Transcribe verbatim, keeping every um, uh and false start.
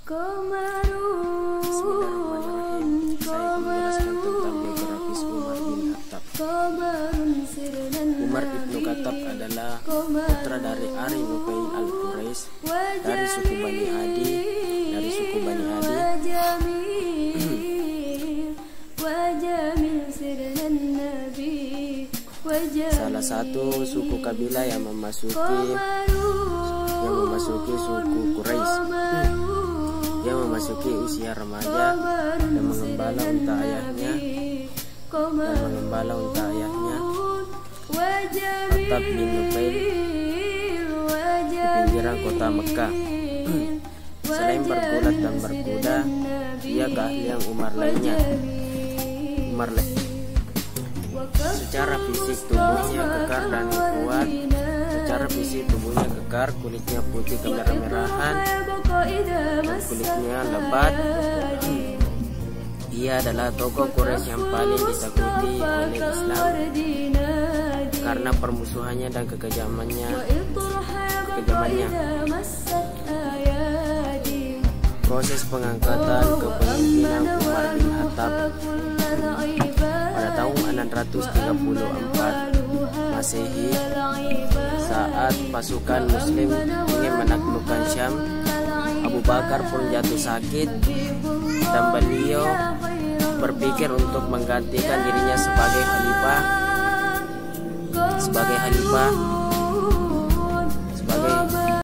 Bismillahirrahmanirrahim. Saya akan menjelaskan tentang biografis Umar bin Khattab. Umar ibnu Khattab adalah putra dari Ari Nufail al-Quraisy dari suku Bani Adi, dari suku Bani Adi. Salah satu suku kabilah yang memasuki yang memasuki suku Quraisy, yang memasuki usia remaja dan mengembala unta ayahnya dan mengembala unta ayahnya Khattab bin Nufail di pinggiran kota Mekah. Selain bergulat dan berkuda, ia keahlian Umar lainnya. Umar lainnya. Secara fisik tubuhnya kekar dan kuat. Secara fisik tubuhnya kekar, kulitnya putih kemerah-merahan dan kulitnya lebat. Ia adalah tokoh Quraisy yang paling ditakuti oleh Islam karena permusuhannya dan kekejamannya. kekejamannya. Proses pengangkatan kepemimpinan Umar bin Khattab pada tahun enam ratus tiga puluh empat Masehi, saat pasukan Muslim ingin menaklukkan Syam, Abu Bakar pun jatuh sakit dan beliau berpikir untuk menggantikan dirinya sebagai khalifah. Sebagai khalifah